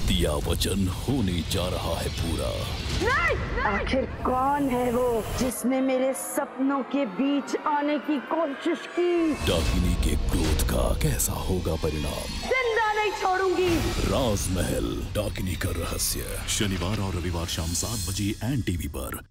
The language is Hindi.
दिया वचन होने जा रहा है पूरा। आखिर कौन है वो जिसने मेरे सपनों के बीच आने की कोशिश की? डाकिनी के क्रोध का कैसा होगा परिणाम? जिंदा नहीं छोड़ूंगी। राजमहल डाकिनी का रहस्य, शनिवार और रविवार शाम 7 बजे एन टीवी पर।